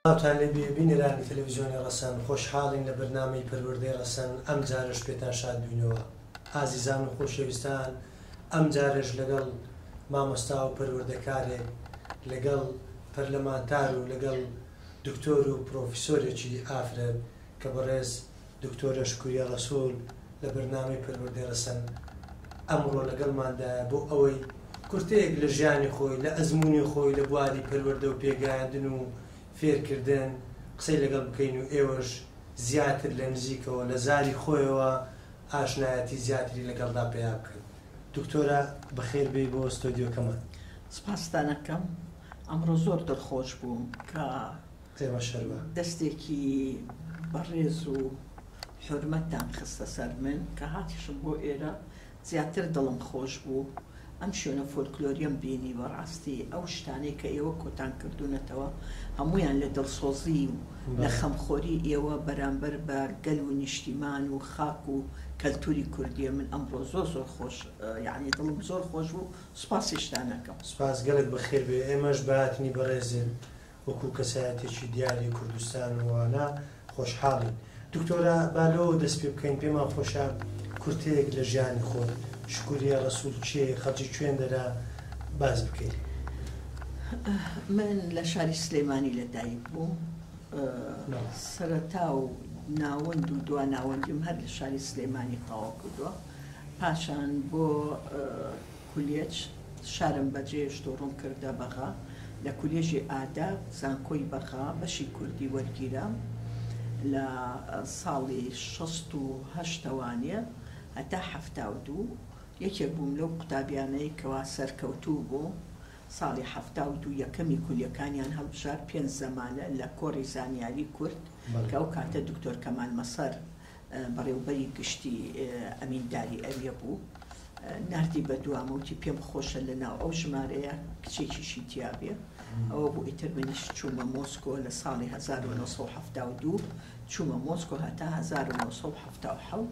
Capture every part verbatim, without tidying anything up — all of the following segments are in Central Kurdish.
تان لێبێ بینێرانی تەلەڤیزیۆنی ڕەسەن خۆشحاڵین لە بەرنامەی پەروەردەی ڕەسەن ئەم جارش پێتان شاد بووینەوە. ئازیزان و خۆشەویستان، ئەم جارش لەگەڵ مامۆستا و پەروەردەکارێک، لەگەڵ پەرلەمانتار و لەگەڵ دکتۆر و پرۆفیسۆرێکی ئافرەت کە بەڕێز دکتۆرە شکوریە ڕەسوول لە بەرنامەی پەروەردەی ڕەسەن ئەمڕۆ لەگەڵماندایە بۆ ئەوەی کورتەیەک لە ژیانی خۆی، لە ئەزمموی خۆی لە بواری پەروەردە و پێگەیاندن و فێرکردن قسەی لەگەڵ بکەین و ئێوەش زیاتر لە نزیکەوە لە زاری خۆیەوە ئاشنایەتی زیاتری لەگەڵدا پێیا بکەین. دکتۆرە بەخێر بێ بۆ ستۆدیۆکەمان. سپاسدانەکەم. ئەمڕۆ زۆر دڵخۆش بووم کە تێمە شەربە دەستێکی بەڕێز و حورمەتتان خستە سەر من کە هاتیشم بۆ ئێرە زیاتر دڵم خۆش بوو. ئەم شوێنە فۆلکلۆریەم بینی بەڕاستی ئەو شتانەی کە ئێوە کۆتان کردوونەتەوە هەمویان لە دڵسۆزی و لە خەمخۆری ئێوە بەرامبەر بە گەل و نیشتیمان و خاک و کەلتوری کوردیە. من ئەمڕۆ زۆر زۆر خۆش، یعنی دڵم زۆر خۆش بوو. سوپاسی شتانەکەم. سپاس گەلێک بەخێر بێ. ئێمەش بەهاتنی بەڕێزن وەکو کەسایەتێکی دیاری کوردستان وانە خۆشحاڵین. دکتۆرە بالەوە دەست پێ بکەین. پێمان خۆشە کورتەیەک لە ژیانی خۆت، شکوریە ڕەسوول چێ، خەڵکی کوێن دەرا باز بکەیت. من لە شاری سلێمانی لەدایک بووم. سەرەتا و ناوەند و دوا ناوەندیم هەر لە شاری سلێمانی تەواو کردووە. پاشان بۆ کولێج شارم بەجێ شتۆڕۆم کردە بەغا. لە کولێژی ئادا زانکۆی بەغا بەشی کوردی وەرگیرام لە ساڵی شەست و هەشتەوانە هەتا هەفتا و دوو. یەکێک بووم لەو قوتابیانەی کەوا سەرکەوتوو بوو. ساڵی هەفتا و دوو یەکەمی کولیەکانیان هەڵبژار پێنج زەمانە لە کۆڕی زانیاری کورد کە ئەو کاتە دکتۆر کەمال مەسەر بەڕێوەبەری گشتی ئەمینداری ئەوێ بوو. نردی بە دوامەوتی پێم خۆشە لەناو ئەو ژمارەیە کچێکیشی تیابێ. ئەوە بوو ئیتر منیش چوومە مۆسکۆ لە ساڵی هەزار و نۆ سەد و هەفتا و دوو چوومە مۆسکۆ هەتا هەزار و نۆ سەد و هەفتا و حەوت.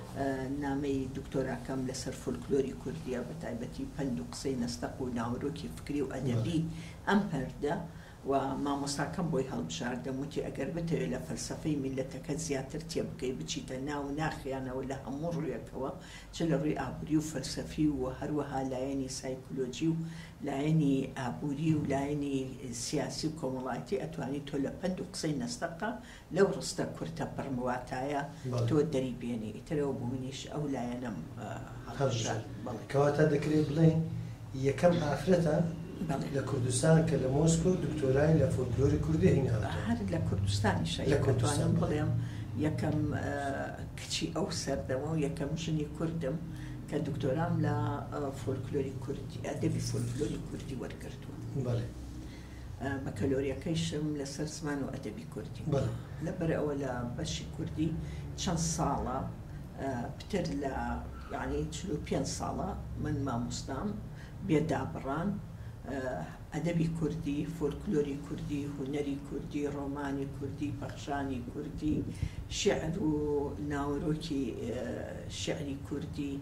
نامەی دکتۆراکەم لەسەر فۆلکلۆری کوردیە بە تایبەتی پند و قسەی نەستەق و ناوەڕۆکی فکری و ئەدەبی ئەم پەردە و مامۆستاکەم بۆی هەڵبژاردەم وتی ئەگەر بتەوێت لە فەلسەفەی میلەتەکەت زیاتر تێبگەی بچیتە ناو ناخیانەوە لە هەموو ڕوویەکەوە، چ لە ڕووی ئابووری و فەلسەفی و هەروەها لایەنی سایکۆلۆجی و لایەنی ئابووری و لایەنی سیاسی و کۆمەڵایەتی ئەتوانیت تۆ لە پند و قسەی نەستەقە لەو ڕستە کورتە پڕمواتایە تۆ دەری بێنی. ئیترەوە بوو منیش ئەو لایەنەم هەڵبژار. کەواتە دەکرێت بڵێن یەکەم ئافرەتە لە کوردستان کە لە مۆسکۆ دکتۆرای لە فۆلکلۆری کوردی هێناوە. هەر لە کوردستانیشە دەتوانم بڵێم یەکەم کچی ئەو سەردەمە و یەکەم ژنی کوردم کە دکتۆرام لە فۆلکلۆری کوردی ئەدەبی فۆلکلۆری کوردی وەرگرتووە. بەڵێ. بەکەلۆریەکەیشم لەسەر زمان و ئەدەبی کوردی. لەبەر ئەوە لە بەشی کوردی چەند ساڵە پتر لە یعنی چل و پێنج ساڵە من مامۆستام بێدابڕان ئەدەبی کوردی، فۆلکلۆری کوردی، هونەری کوردی، ڕۆمانی کوردی، پەخشانی کوردی، شێعر و ناوەڕۆکی شێعری کوردی،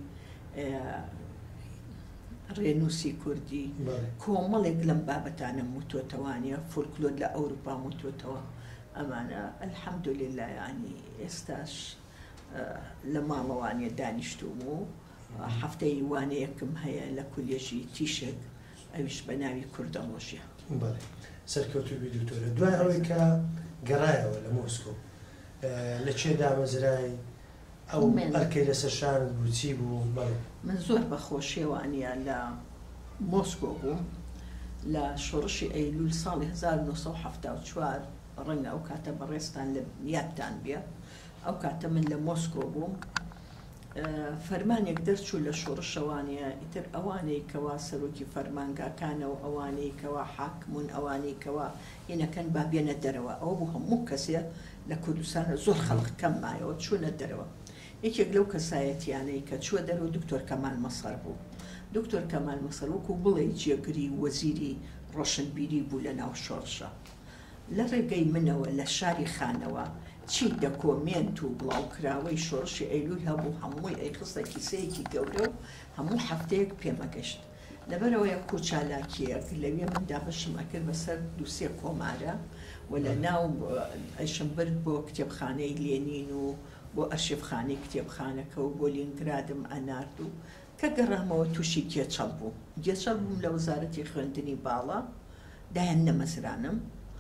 ڕێنووسی کوردی، کۆمەڵێک لەم بابەتانە موتۆتەوانە فۆلکلۆر لە ئەوروپا موتۆتەوە. ئەمانە ئەلحەمدولێللا یعنی ئێستاش لە ماڵەوانێ دانیشتوم و هەفتەی وانەیەکم هەیە لە کولێژی تیشک، ئەویش بە ناوی کوردەڵۆژیە. بەڵێ. سەرکەوتووی دکتۆرە. دوای ئەوەی کە گەڕایەوە لە مۆسکۆ لە چێ دامەزرای ئەو ئەرکەی لەسەر شانت بوو چی بوو؟ بەڵێ. من زۆر بەخۆشیێوانە لە مۆسکۆ بووم لە شۆڕشی ئەیلول ساڵی هەزار و نۆ سەد و هەفتا و چوار ڕەنگە ئەو کاتە بەڕێستان لە یادتان بێ. ئەو کاتە من لە مۆسکۆ بووم. فەرمانێک دەرچوو لە شۆڕشەوانەیە ئیتر ئەوانەی کەوا سەرۆکی فەرمانگاکانەوە، ئەوانەی کەوا حاکمون، ئەوانەی کەوا هینەکەن با بێنە دەرەوە. ئەوە بوو هەموو کەسێ لە کوردستانە زۆر خەڵق کەم مایەوە چوونە دەرەوە. یەکێک لەو کەسایەتیانەی کە چووە دەرەوە دکتۆر کەمال مەسەر بوو. دکتۆر کەمال مەسەر وەکو بڵێ جێگری وەزیری ڕۆشنبیری بوو لە ناو شۆڕشە. لە ڕێگەی منەوە لە شاری خانەوە چی دەکۆمێنت و بڵاوکراوەی شۆڕشی ئەیلول هەبوو، هەمووی ئەیخستە کیسەیەکی گەورە و هەموو هەفتەیەک پێمەگەشت. لەبەرەوەی کۆچالاکیەک لەوێ من دابشم ئەکرد بەسەر دووسێ کۆمارە و لە ناو ئەیشم برد بۆ کتێبخانەی لێنین و بۆ ئەرشیڤخانەی کتێبخانەکە و بۆ لینگرادم ئەنارد و کە گەڕامەوە تووشی گێچەڵ بوو گێچەڵ بووم لە وەزارەتی خوێندنی باڵا دایان نەمەزرانم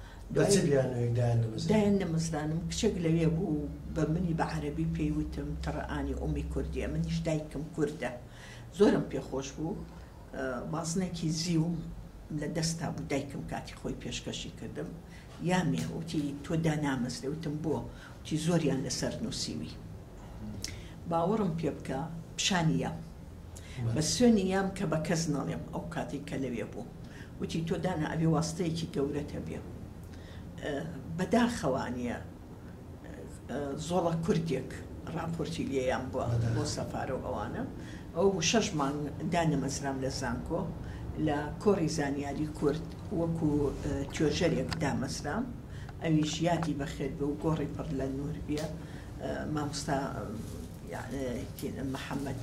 دایان نەمەزرانم کچێک لەوێ بوو بە منی بە عەرەبی پێیوتم تەڕەئانی ئومی کوردیە منیش دایکم کوردە زۆرم پێخۆش بوو بازنێکی زیوم لە دەستا بوو دایکم کاتی خۆی پێشکەشی کردم یامێ وتی تۆ دانامەزرێ وتم بۆ وتی زۆریان لەسەر نووسیوی باوەڕم پێ بکە پیشانی یام بە سوێنی یام کە بە کەس نەڵێم ئەو کاتی کە لەوێ بوو وتی تۆ دانا ئەوێ واستەیەکی گەورەتە بێ بەداخەوانیە زۆڵە کوردێک راپۆرتی لێیان بووە بۆ سەفارە و ئەوانە ئەو شەش مانگ دانەمەزرام لە زانکۆ لە کۆڕی زانیاری کورد وەکو توێژەرێک دامەزرام ئەویش یادی بەخێر بە و گۆڕی پڕ لە نور بێ مامۆستا محەممەد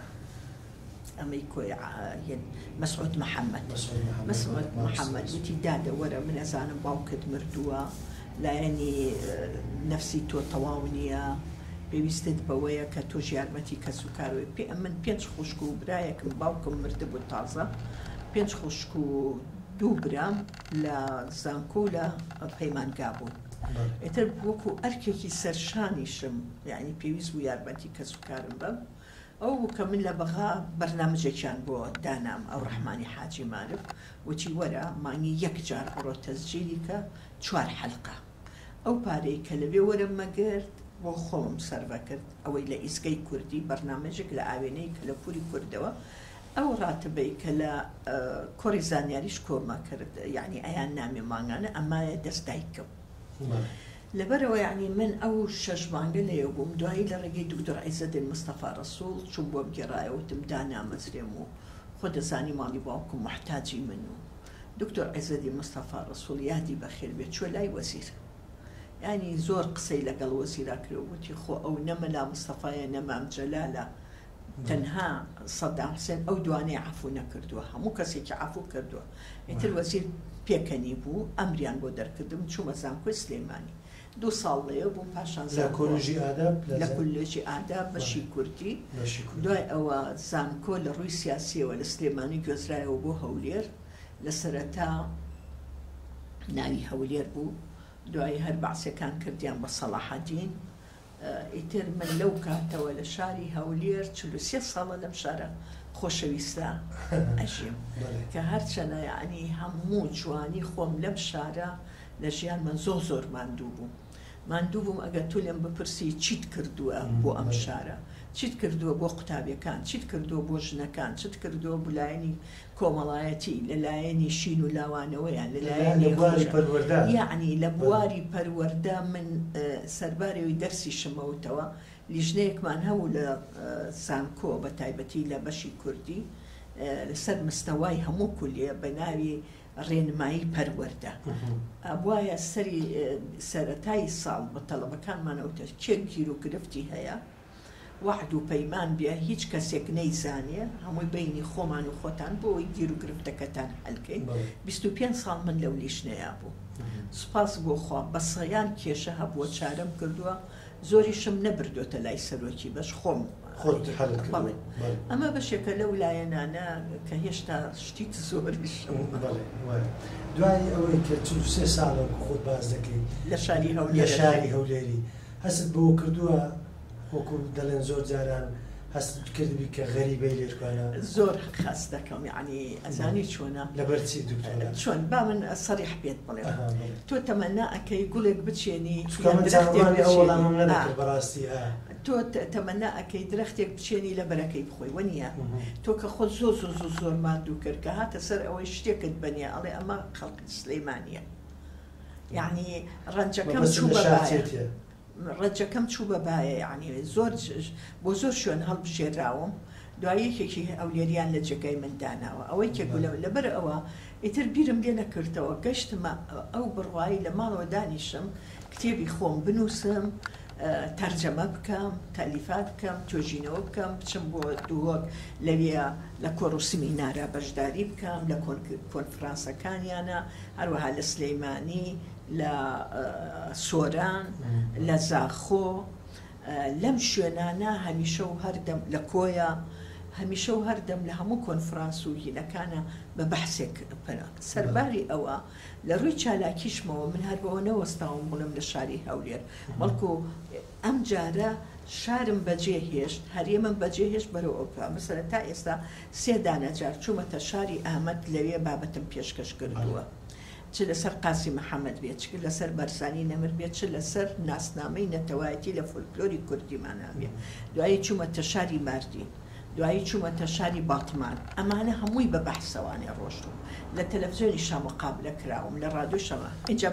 ئەمەی کۆی مەسعود محەممەد مەسعود محەممەد وتی دادە وەرە من ئەزانم باوکت مردووە لایەنی نەفسی تۆ تەواو نییە پێویستت بەوەیە کە تۆ ژیارمەتی کەس و کارەوەی پێ من پێنج خوشک و برایەکم باوکم مرده بوو تازە پێنج خوشک و دوو برام لە زانکۆ لە پەیمانگا بوون ئێتر وەکو ئەرکێکی سەرشانیشم یعنی پێویست بوو یارمەتی کەس و کارم بم ئەو کە من لە بەغا بەرنامەجێکیان بۆ دانام ئەو ڕەحمانی حاجی مالک وتی وەرە مانگی یەک جار بڕۆ تەسجیلی کە چوار حەلقە ئەو پارەی کە لەوێ وەرم مەگرت بۆ خۆم سەرڤە کرد ئەوەی لە ئیسکەی کوردی بەرنامەجێک لە ئاوێنەی کە لە پوری کوردەوە ئەو ڕاتبەی کە لە کۆڕی زانیاریش کۆمە کرد یعنی ئەیان نامی مانگانە ئەمایە دەست دایکم لەبەرەوە یعنی من ئەو شەش مانگە لێ بووم دوایی لە ڕێگەی دکتۆر عەیزەدین مستەفا ڕەسوڵ چوون بۆ بگێڕایەوتم دانامەزرێم و خۆ دەزانی ماڵی باوکم محتاجی من و دکتۆر عەیزەدین مستەفا ڕەسوڵ یادی بەخێر بێت چوە لای وەزیر ینی زۆر قسەی لەگەڵ وەزیرا کرد وتی خۆ ئەو نەمەلا مستەفایە نەمام جەلالە تەنها سەدام حوسێن ئەو دوانەی عەفو نەکردووە هەموو کەسێکی عەفو کردووە ئیتر وەزیر پێکەنی بوو ئەمریان بۆ دەرکردم چوومە زانکۆی سلێمانی دوو ساڵ لێە بووم پاشان لە کۆلێژی ئاداب لە کۆلێژی ئاداب بەشی کوردی دوای ئەوە زانکۆ لە ڕووی سیاسیەوە لە سلێمانی گوێزرایەوە بۆ هەولێر لە سەرەتا ناوی هەولێر بوو دوای هەر بەعسیەکان کردیان بە سەلاحەدین ئیتر من لەو کاتەوە لە شاری هەولێر چل و سێ ساڵە لەم شارە خۆشەویستە ئەژیم کە هەرچەنە یعنی هەموو جوانی خۆم لەم شارە لە ژیان من زۆر زۆر ماندوو بووم ماندوو بووم ئەگەر تۆ لێم بپرسی چیت کردووە بۆ ئەم شارە چیت کردووە بۆ قوتابیەکان چیت کردووە بۆ ژنەکان چیت کردووە بۆ لایەنی کۆمەڵایەتی لە لایەنی شین و لاوانەوەیان لە لایەنی یعنی لە بواری پەروەردە من سەربارەوەی دەرسی شمەوتەوە لیژنەیەکمان هەبوو لە زانکۆ بە تایبەتی لە بەشی کوردی لەسەر مستەوای هەموو کولیە بە ناوی ڕێنمایی پەروەردە ئەبوایە سەری سەرەتای ساڵ بە تەڵەبەکانمانەوتە کێ گیر و گرفتی هەیە وعد و پەیمان بێ هیچ کەسێک نەیزانێ هەمووی بینی خۆمان و خۆتان بۆەوەی گیر و گرفتەکەتان هەلکەین بیست و پێنج ساڵ من لەو لیژنەیە بوو سوپاس بۆ خوا بە سەیان کێشە هەبووە چارەم کردووە زۆریشم نەبردوتە لای سەرۆکی بەش خۆم ئەمە بەشێکە لەو لایەنانە کە هێشتا شتیت زۆریش دوای ئەوەی کە چل و سێ ساڵە خۆت باز دەکەی لە شاری لە شاری هەولێری هەست بۆ کردووە وەکو دەڵێن زۆر جاران هەست کردبی کە غەریبەی لێرکوانە زۆر خاس دەکەم یعنی ئەزانی چۆنە لەبەرچی دوکتۆرە چۆن با من سەریح پێت بڵێ تۆ تەمەنا ئەکەی گوڵێک بچێنی ئەوڵامم نەدەکرد بەڕاستی تۆ تەمەنا ئەەکەی درەختێک بچێنی لە بەرەکەی بخۆی وەنیە تۆ کە خۆ زۆر زۆر زۆر زۆر ماندوو کرد کە هاتە سەر ئەوەی شتێکت بەنیە ئەڵێ ئەمە خەڵکی سلەیمانیە یعنی ڕەنجەکەم چوو بەبایە ڕەنجەکەم چوو بەبایە یعنی زۆر بۆ زۆر شوێن هەڵبژێراوم دوایەکێکی ئەولێریان لە جێگای من داناوە ئەوەی کێ لەبەر ئەوە ئیتر بیرم لێ نەکردەوە گەشتمە ئەو بڕوایی لە ماڵەوە دانیشم کتێبی خۆم بنووسم تەرجەمە بکەم، تەلیفات بکەم، توێژینەوە بکەم، بچم بۆ دووەک لەوێ لە کۆڕ و سیمینارە بەشداری بکەم لە کۆنفرانسەکانیانە، هەروەها لە سلەیمانی، لە سۆران، لە زاخۆ، لەم شوێنانە هەمیشە و هەردەم لە کۆیە هەمیشە و هەردەم لە هەموو کۆنفرانس و هینەکانە بە بەحسێک سەرباری ئەوە لە ڕووی چالاکیشمەوە من هەر بەوە نەوەستاوم بوونم لە شاری هەولێر، بەڵکو ئەم جارە شارم بەجێ هێشت، هەرێمم بەجێ هێشت بەرەو ئەوکە مەسەلەن تا ئێستا سێ دانە جار چوومەتە شاری ئامەد لەوێ بابەتم پێشکەش کردووە، چ لەسەر قاسی محەممەد بێت، چ لەسەر بەرزانی نەمر بێت، چ لەسەر ناسنامەی نەتەوایەتی لە فۆلکلۆری کوردیمانابێ، دوایی چوومەتە شاری ماردین، دوایی چوومەتە شاری باتمان، ئەمانە هەمووی بە بەحسەوانی ڕۆشتوم لە تەلەڤیزیۆنی شامەقابلە کراوم لە ڕادیۆ شەمە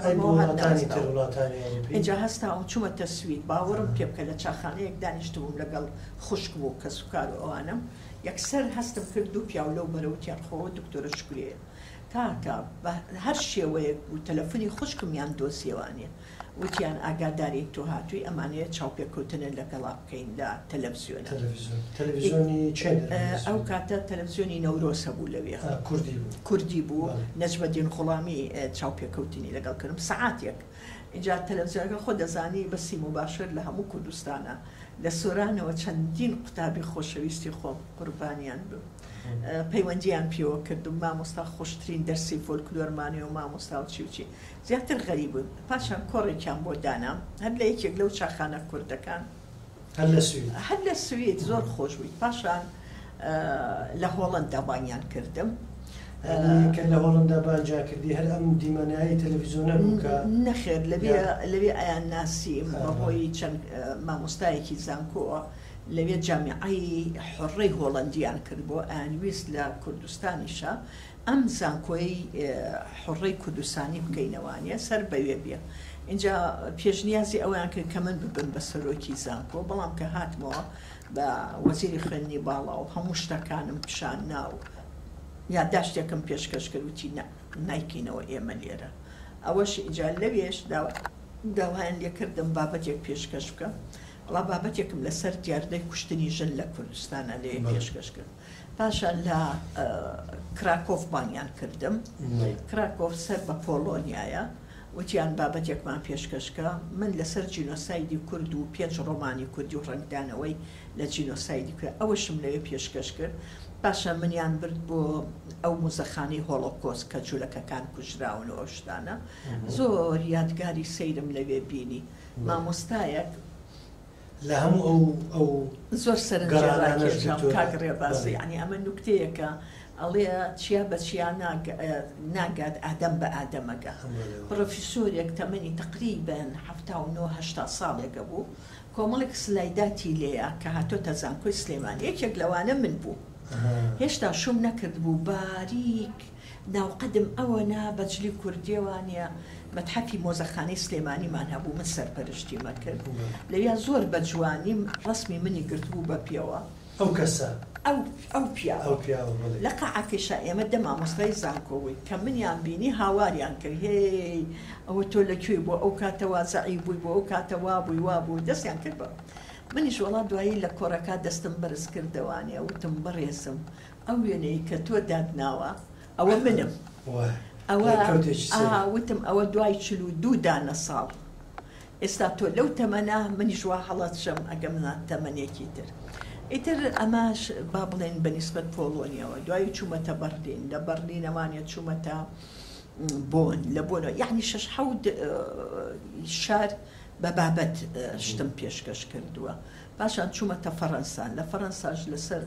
اینجا هەستاوم چوومەتە سوید، باوەڕم پێ بکە لە چاخانەیەک دانیشتبووم لەگەڵ خوشکم و کەسوکار و ئەوانم، یەکسەر هەستم کرد و پیاو لەو بەرەوتیان خۆوە دکتۆرە شکورەیە تاکە هەر شێوەیەک بوو تەلەفۆنی خوشکمیان دۆسیێوانێ وتیان ئاگاداری تۆ هاتووی ئەمانەیە چاوپێککەوتنە لەگەڵا بکەین لە تەلەڤیزیۆنە تەلەڤیزیۆنی ئەو کاتە تەلەڤیزیۆنی نەورۆسە بوو لەوێ کوردی بوو نەجمەدین غوڵامی چاوپێککەوتنی لەگەڵ کردم سەعاتێک اینجا تەلەڤیزیۆنەکە خۆ دەزانی بەسی مباشر لە هەموو کوردستانە لە سۆرانەوە چەندین قوتابی خۆشەویستی خۆم قوربانیان بوو پەیوەندیان پێوە کردم مامۆستا خۆشترین دەرسی فۆلکلۆرمانی و مامۆستا و چی وچی زیاتر غەریب بوون پاشان کۆڕێکیان بۆ دانام هەر لە یەکێک لەو چاخانە کوردەکان هەر لە سوید زۆر خۆش بوویت پاشان لە هۆڵەندا بانیان کردم کە لە هۆڵندا بانجا کردی هەر ئەم دیمەنایی تەلەڤیزیۆنە بووکە نەخێر لەوێ ئایان ناسیم بەهۆی چەند مامۆستایەکی زانکۆوە لەوێ جامیعەی حڕەی هۆڵەندیان کرد بۆ ئایانویست لە کوردستانیشە ئەم زانکۆی حڕەی کوردستانی بکەینەوانە سەر بەوێ بێ اینجا پێشنیازی ئەویان کرد کە من ببن بە سەرۆکی زانکۆ بەڵام کە هاتمەوە بە وەزیری خوێندنی باڵا و هەموو شتەکانم پیشان ناو یادداشتێکم پێشکەش کرد وتی نایکەینەوە ئێمە لێرە ئەوەش ئیجا لەوێش داوایان لێکردم بابەتێک پێشکەش بکەم وڵا بابەتێکم لەسەر دیاردەی کوشتنی ژن لە کوردستانە لێ پێشکەش کرد پاشان لە کراکۆف بانیان کردم کراکۆف سەر بە پۆلۆنیایە وتیان بابەتێکمان پێشکەشکە من لەسەر جینۆسایدی کورد و پێنج ڕۆمانی کوردی و ڕنگدانەوەی لە جینۆسایدی کرد ئەوەشم لەوێ پێشکەش کرد پاشان منیان برد بۆ ئەو مۆزەخانەی هۆڵۆکۆست کە جوولەکەکان کوژراون و ئەو شتانە زۆر یادگاری سەیرم لەوێ بینی مامۆستایەک لە هەموو ئەو ئەو زۆر سەرنجام کاگڕێ باسی ینی ئەمە نوکتەیەکە ئەڵێ چیا بە چیا ناگات ئادەم بە ئادەمەگە پرۆفیسۆرێک تەمەنی تقریبەن هەفتا و نۆ هەشتا ساڵێکە بوو کۆمەڵێک سلایداتی لێیە کە هاتۆتە زانکۆی سلێمانی یەکێک لەوانە من بوو هێشتا شوم نەکرد بوو باریک ناوقەدم ئەوە نا بەجلی کوردیێوانە مەتحەفی مۆزەخانەی سلێمانیمان هەبوو من سەرپەرشتیمە کرد لەویا زۆر بە جوانی ڕسمی منی گرتبوو بە پێوە ئەو کەسە ئەو پیا لە قەعەکەشە ئێمە دە مامۆستای زانکۆوی کە منیان بینی هاواریان کرد هێ ئەوە تۆ لەکوێ بۆ ئەو کاتەوا زەعی بووی بۆ ئەو کاتەوا بووی وا بوو دەستیان کرد بە منیش وەڵا دوایی لە کۆڕەکە دەستم بەرز کردەوانێ وتم بڕێزم ئەو وێنەی کە تۆ دادناوە ئەوە منم ئەوە وتم ئەوە دوای چل و دوو دانە ساڵ ئێستا تۆ لەو تەمەنا منیش وا هەڵات شەم ئەگەم تەمەنێکی تر ئیتر ئەماش با بڵێن بەنیسبەت پۆڵۆنیەوە دوایی چوومەتە بەرلین لە بەرلینەوانێت چوومەتە بۆن لە بۆنەوە یعنی شەش حەوت شار بە بابەت شتم پێشکەش کردووە پاشان چوومەتە فەڕەنسا لە فەڕەنساش لەسەر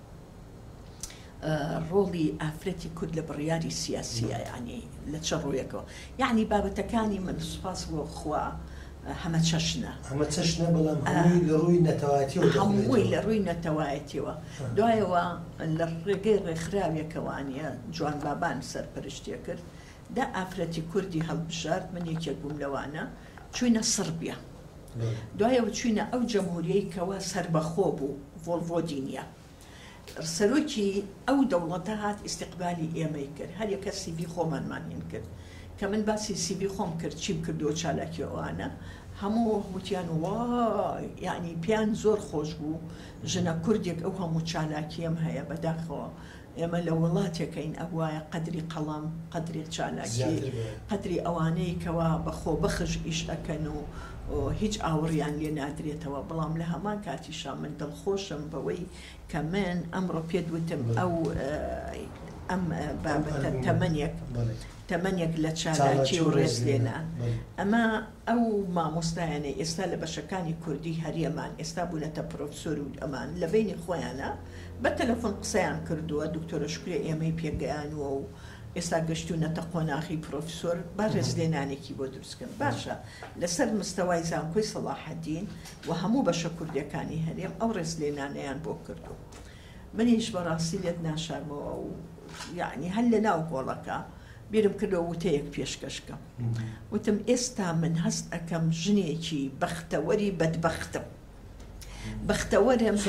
ڕۆڵی ئافرەتی کورد لە بڕیاری سیاسیە ینی لە چە ڕوویەکەوە یعنی بابەتەکانی من سوپاس بۆ خوا هەمە چەشنە هەمە چەشنە بەڵام هەمووی لە ڕووی نەتەوایەتیەوە هەمووی لە ڕووی نەتەوایەتیەوە دوایەوە لە ڕێگەی ڕێکخراوێکەوانیە جوان بابان سەرپەرشتیە کرد دا ئافرەتی کوردی هەڵبژارد من یەکێک بووم لەوانە چوینە سربیا دوایەوە چوینە ئەو جەمهوریەی کەوە سەربەخۆ بوو ڤۆلڤۆدینیا سەرۆکی ئەو دەوڵەتە هات ئیستیقبالی ئێمەی کرد هەر یەکە سیبی خۆمانمانیان کرد کە من باسی سیبی خۆم کرد چیم کردو چالاکی ئەوانە هەموو وتیان وای یعنی پیان زۆر خۆش بوو ژنە کوردێک ئەو هەموو چالاکیم هەیە بەداخەوە ئێمە لە وڵاتێکین ئەوایە قەدری قەڵام قەدری چالاکی قەدری ئەوانەی کەوا بەخۆ بەخش ئیش ئەەکەن و هیچ ئاوڕیان لێ نادرێتەوە بەڵام لە هەمان کاتیشا من دڵخۆشم بەوەی کە من ئەمڕۆ پێت وتم ئەو ئەم بابەتە تەمەنێک تەمەنێک لە چالاکی و ڕێزلێنان ئەمە ئەو مامۆستایانەی ئێستا لە بەشەکانی کوردی هەریەمان ئێستا بوونەتە پرۆفسۆر و ئەمان لە بینی خۆیانە بە تەلەفۆن قسەیان کردووە دکتۆرە شکورێ ئێمەی پێگەیانوە و ئێستا گەشتوونەتە قۆناغی پرۆفسۆر با ڕێزلێنانێکی بۆ دروستکەن باشە لەسەر مستەوای زانکۆی سەلاحەدین و هەموو بەشە کوردیەکانی هەرێم ئەو ڕێزلێنانەیان بۆ کردو منیش بەڕاستی لێت ناشارمەوە و یعنی هەل لە ناو گۆڵەکە بیرم کردەوە وتەیەک پێشکەشکەم وتم ئێستا من هەست ئەەکەم ژنێکی بەختەوەری بەدبەختم بەختەوەرم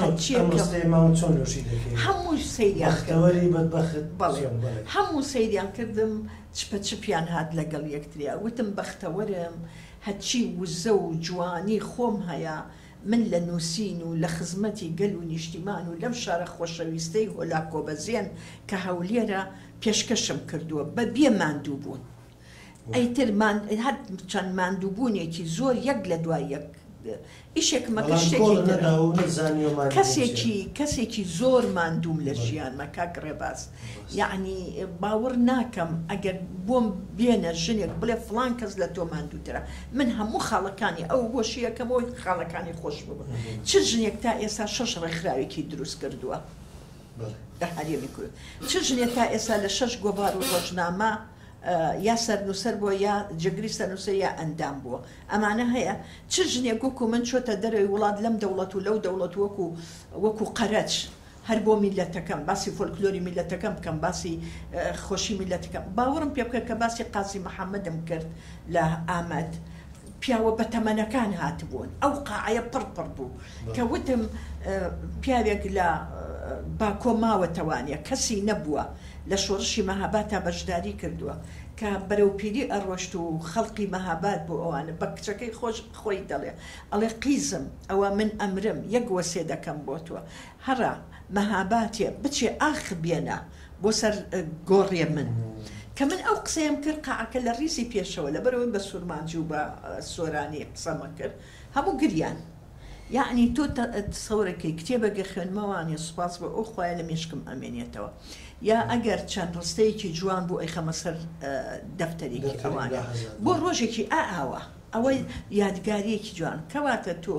هەموو سەیریان هەموو سەیریان کردم چپە چپیان هات لەگەڵ یەکتریا وتم بەختەوەرم هەچی وزە و جوانی خۆم هەیە من لە نووسین و لە خزمەتی گەل و نیشتیمان و لەم شارە خۆشەویستەی هۆلا کۆبەزیێن کە هەولێرە پێشکەشم کردووە بە بێ ماندوو بوون ئەیتر هەر چەند ماندووبوونێکی زۆر یەک لە دوای یەک ئیشێکمەکە شتێکی کەسێکی کەسێکی زۆر ماندووم لە ژیانمە کاک ڕێباز یعنی باوەڕ ناکەم ئەگەر بۆم بێنە ژنێک بڵێ فڵان کەس لە تۆ ماندووترە من هەموو خاڵەکانی ئەو بۆشیەکەمەوەی خاڵەکانی خۆش ببن چ ژنێک تا ئێستا شەش ڕێکخراوێکی دروست کردووە لە هەرێمی کورد چ ژنێک تا ئێستا لە شەش گۆڤار و ڕۆژنامە یا سەرنووسەر بووە یا جگری سەرنووسەر یا ئەندام بووە ئەمانە هەیە چ ژنێک وەکو من چۆتە دەرەوەی وڵات لەم دەوڵەت و لەو دەوڵەت وەکو وەکو قەرەچ هەر بۆ میلەتەکەم باسی فۆلکلۆری میلەتەکەم بکەم باسی خۆشی میلەتەکەم باوەڕم پێ بکە کە باسی قازی محەممەدم کرد لە ئامەد پیاوە بە تەمەنەکان هاتبوون ئەو قاعەیە پڕپڕ بوو کە وتم پیاوێک لە با کۆماوەتەوانە کەسی نەبووە لە شۆڕشی مەهابات تا بەشداری کردووە کە بەرەوپیری ئەڕۆشت و خەڵقی مەهابات بۆ ئەوانە بە کچەکەی خۆش خۆی دەڵێ ئەڵێ قیزم ئەوە من ئەمرم یەک وەسێ دەکەم بۆ تۆ هەرا مەهاباتێ بچێ ئاخ بێنە بۆ سەر گۆڕێ من کە من ئەو قسەیەم کرد قاعەکە لە ڕیزی پێشەوە لەبەرەوەی بە سوورمانجی و بە سۆرانی قسەمە کرد هەموو گریان یعنی تۆ سەورەکەی کتێبەگە خوێنمەوانێ سوپاس بە ئەو خۆیان لە مێشکم ئەمێنێتەوە یا ئەگەر چەند ڕستەیەکی جوان بوو ئەی خەمە سەر دەفتەرێکی ئەوانە بۆ ڕۆژێکی ئاوە ئەوەی یادگاریەکی جوان کەواتە تۆ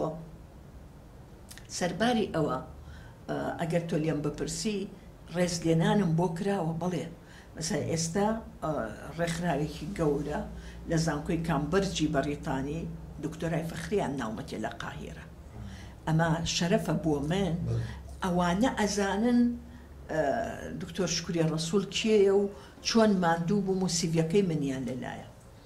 سەرباری ئەوە ئەگەر تۆ لێم بپرسی ڕێزلێنانم بۆ کراوە بڵێ مەسەڵەن ئێستا ڕێکخراوێکی گەورە لە زانکۆی کامبرجی بەریتانی دکتۆرای فەخریان ناومەتێ لە قاهیرە ئەمە شەرەفە بۆ من ئەوانە ئەزانن دکتۆر شکوری ڕەسوول کێیە و چۆن ماندوو بووم و سیڤەکەی منیان لەلایە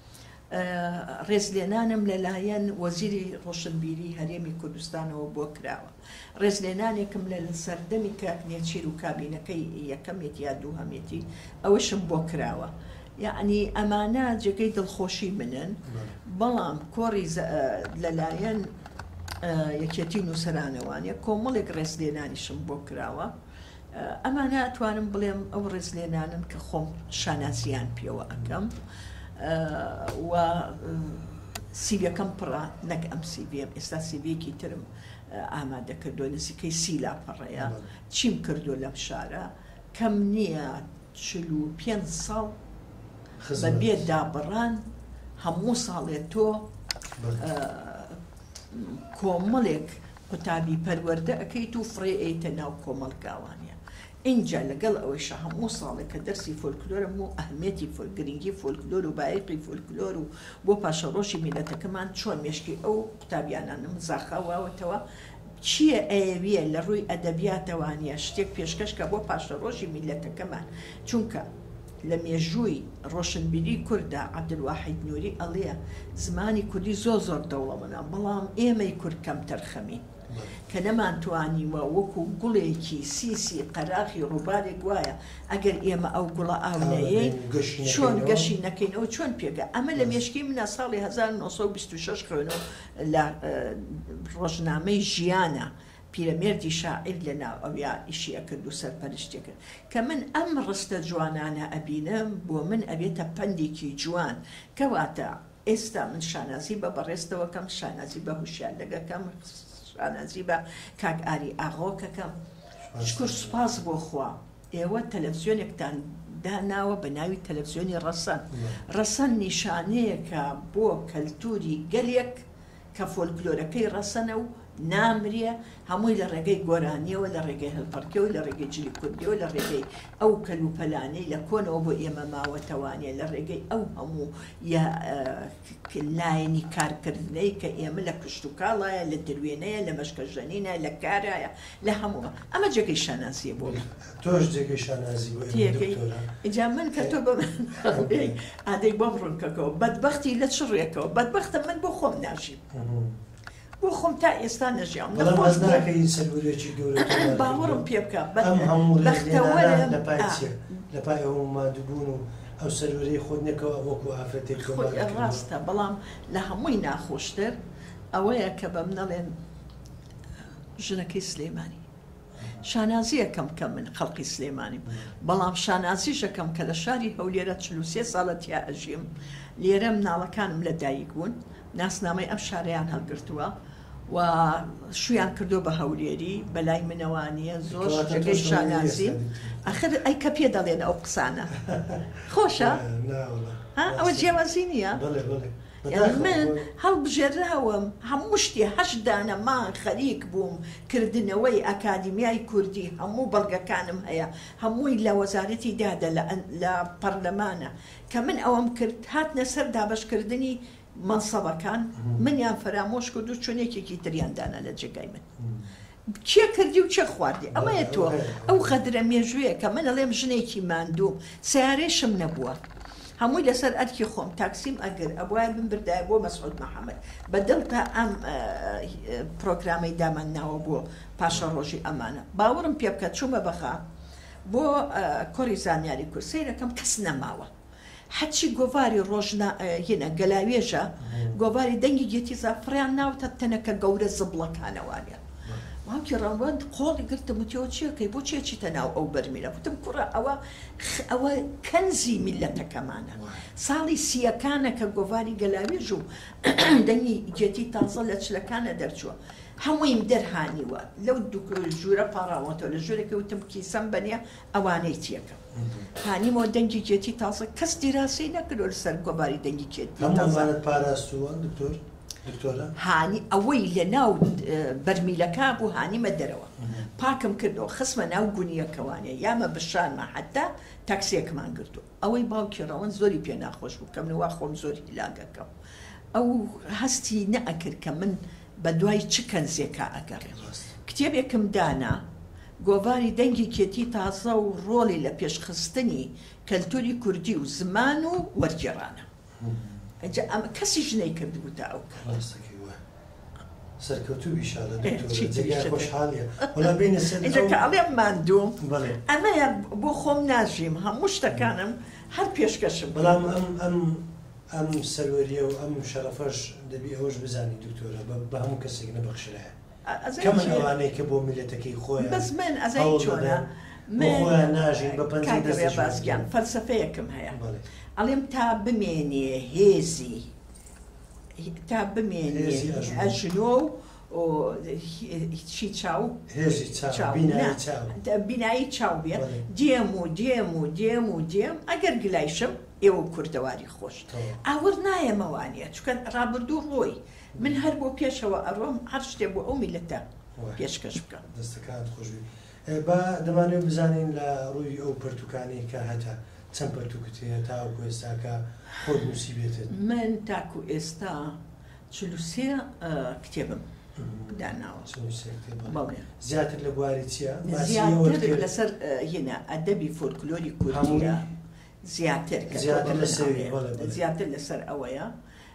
ڕێزلێنانم لەلایەن وەزیری ڕۆشنبیری هەرێمی کوردستانەوە بۆ کراوە ڕێزلێنانێکم لە سەردەمی کاکنێچیر و کابینەکەی یەکەمێتی یا دوو هەمێتی ئەوەشم بۆ کراوە یعنی ئەمانە جێگەی دڵخۆشی منن بەڵام کۆڕی لەلایەن یەکێتی نووسەرانەوانە کۆمەڵێک ڕێزلێنانیشم بۆ کراوە ئەمانە ئەتوانم بڵێم ئەو ڕێزلێنانم کە خۆم شانازیان پێوە ئەەکەم و سیڤەکەم پڕە نەک ئەم سیڤێم ئێستا سیڤێکی ترم ئامادە کردو نزیکەی سی لاپەڕەیە چیم کردو لەم شارە کەم نییە چل و پێنج ساڵ بە بێ دابڕان هەموو ساڵێ تۆ کۆمەڵێک قوتابی پەروەردە ئەەکەیت و فڕێ ئەیتە ناو کۆمەڵگاوانە اینجا لەگەڵ ئەوەیشە هەموو ساڵێک کە دەرسی فۆلکلۆرم و ئەهمیەتی گرنگی فۆلکلۆر و بایقی فۆلکلۆر و بۆ پاشەڕۆژی میلەتەکەمان چۆن مێشکی ئەو قوتابیانانم زاخاواوەتەوە چییە ئەویە لە ڕووی ئەدەبیاتەوانە شتێک پێشکەشکە بۆ پاشەڕۆژی میلەتەکەمان چونکە لە مێژووی ڕۆشنبیری کووردا عەبدولواحید نووری ئەڵێ زمانی کوردی زۆر زۆر دەوڵەمەندە بەڵام ئێمەی کورد کەم تەرخەمین کە نەمانتوانیوە وەکو گوڵێکی سیسی قەراغی ڕووبارێک وایە ئەگەر ئێمە ئەو گوڵە ئاونەیە چۆن گەشی نەکەینەوە چۆن پێگە ئەمە لە مێشکی منە ساڵی هەزار و نۆ سەد و بیست و شەش خوێنەوە لە ڕۆژنامەی ژیانە پیرەمێردی شاعیر لە ناو ئەویا ئیشی ئەکرد و سەرپەرشتی کرد کە من ئەم ڕستە جوانانە ئەبینم بۆ من ئەبێتە پەندێکی جوان کەواتە ئێستا من شانازی بە بەڕێستەوەکەم شانازی بە هوشیار لەگەکەم شانازی بە کاک ئاری ئاغۆکەکەم شکر سوپاس بۆ خوا ئێوە تەلەڤیزیۆنێکتان داناوە بە ناوی تەلەڤیزیۆنی ڕەسەن ڕەسەن نیشانەیەکە بۆ کەلتوری گەلێک کە فۆلکلۆرەکەی ڕەسەنە و نامرێ هەمووی لە ڕێگەی گۆرانیەوە لە ڕێگەی هەلپەرکەوە لە ڕێگەی جلی کوردیەوە لە ڕێگەی ئەو کەلوپەلانەی لە کۆنەوە بۆ ئێمە ماوەتەوانێ لە ڕێگەی ئەو هەموو لایەنی کارکردنەی کە ئێمە لە کشت و کاڵایە لە دروێنەیە لە مەشکەژەنینە لە کارایە لە هەمووە ئەمە جێگەی شانازیە بۆ تۆش جێگەی شانازی ئینجا من کە تۆ بە ئادەی بۆم ڕوونکەکەەوە بەدبەختی لە چ ڕێکەوە بەدبەختە من بۆ خۆم ناژیم بۆ خۆم تا ئێستا نەژیام باوەڕم پێ بکە لە پای ئەو مادووبوون و ئەو سەرورەی خۆت نەکەوە وەکو ئافرەتێک ڕاستە بەڵام لە هەمووی ناخۆشتر ئەوەیە کە بە منەڵێن ژنەکەی سلێمانی شانازی یەکەم کە من خەڵقی سلێمانیم بەڵام شانازی شەکەم کە لە شاری هەولێرە چل و سێ ساڵە تیا ئەژیم لێرە مناڵەکانم لە دایک بوون ناسنامەی ئەم شارەیان هەڵگرتووە و شویان کردو بە هەولێری بەلای منەوانیە زۆر جێگەی شانازی ئەخر ئەی کە پێ دەڵێن ئەو قسانە خۆشە ئەوە جیاوازی نییە من هەڵبژێراوم هەموو شتی هەشت دانە مان خەریک بووم کردنەوەی ئەکادیمیای کوردی هەموو بەڵگەکانم هەیە هەمووی لە وەزارەتی دادە لە پەرلەمانە کە من ئەوەم کرد هاتنە سەر دابەشکردنی منسەبەکان منیان فەرامۆش کرد و چۆنێکێکی تریاندانە لە جێگای من چێ کردی و چێ خواردی ئەمەیە تۆ ئەو خەدرە مێژوویە کە من ئەڵێم ژنێکی ماندوم سیارێشم نەبووە هەمووی لەسەر ئەرکی خۆم تاکسیم ئەگەر ئەوە من بردایە بۆ مەسعود محەممەد بەدڵ تا ئەم پرۆگرامی دامان ناوە بۆ پاشە ڕۆژی ئەمانە باوەڕم پێ بکە چوومە بەخا بۆ کۆڕی زانیاری کورد سەیرەکەم کەس نەماوە حەچی گۆڤاری ڕۆژنا هێنە گەلاوێژە گۆڤاری دەنگی گێتی زافڕیان ناوتە تەنەکە گەورە زبڵەکانەوانە ماوکی ڕەوەند قۆڵی گرتم وتیەوە چیەکەی بۆ چێچیتە ناو ئەو بەرمیلە وتم کوڕە ئەوە ئەوە کەنزی میلەتەکەمانە ساڵی سیەکانە کە گۆڤاری گەلاوێژ و دەنگی گێتی تازە لە چلەکانە دەرچووە هەموویم دەرهانیوە لەو ژوورە پاڕاوەتەوە لە ژوورێکی وتم کیسەم بەنیە ئەوانەی تێکە هانیمەوە دەنگی گێتی تازە کەس دیراسی نەکردۆ لەسەر گۆڤاری دەنگی گێتی پاراستووە دکتۆر هانی ئەوەی لە ناو بەرمیلەکە بوو هانیمە دەرەوە پاکم کردەوە خسمە ناو گونیەکەوانێ یامە بشانمە حتا تاکسیەکمان گرتو ئەوەی باوکی ڕەوەن زۆری پێ ناخۆش بوو کەم نوا خۆم زۆری لاگەکەم ئەو هەستی نەئەکرد کە من بە دوای چ کەنزێکە ئەگەڕێ کتێبێکم دانا گۆڤاری دەنگی کێتی تازە و ڕۆڵی لە پێشخستنی کەلتوری کوردی و زمان و وەرگێڕانە ئەمە کەسی ژنەی کردبوو تا ئەو سەرکەوتوو ئیشکە ئەڵێم ماندوم ئەمەیە بۆ خۆم ناژیم هەموو شتەکانم هەر پێشکەشم بەڵام ئەم ئەم سەروەریە و ئەم شەرەفەش دەبی ئەوەش بزانی دکتۆرە بە هەموو کەسێک نەبەخشرایە کەمە ئەوانەی کە بۆ میلەتەکەی خۆیان بەس من ئەزای چۆنە خۆیان ناژین بە پەنجە باسگیان فەلسەفەیەکم هەیە ئەڵێم تا بمێنێ هێزی تا بمێنێ ئەژنۆ و چی چاو بینایی چاو بێت دێم و دێم و دێم و دێم ئەگەر گلایشم ئێوە کوردەواری خۆش ئاور نایەمەوانە چکە ڕابردوو ڕۆی من هەر بۆ پێشەوە ئەڕۆم هەر شتێک بۆ ئەو میلەتە پێشکەش بکەم دەستەکان خۆش بە دەمانێت بزانین لە ڕووی ئەو پرتوکانی کە هەتا چەند پەرتوکت هەیە تاوەکو ئێستاکە خۆت نووسی بێتت من تاکو ئێستا چل و سێ کتێبم داناوە زیاتر لە بواری چییە؟ زیاتر لەسەر هێنا ئەدەبی فۆلکلۆری کوردیە زیاتر زیاتر لەسەر ئەوەیە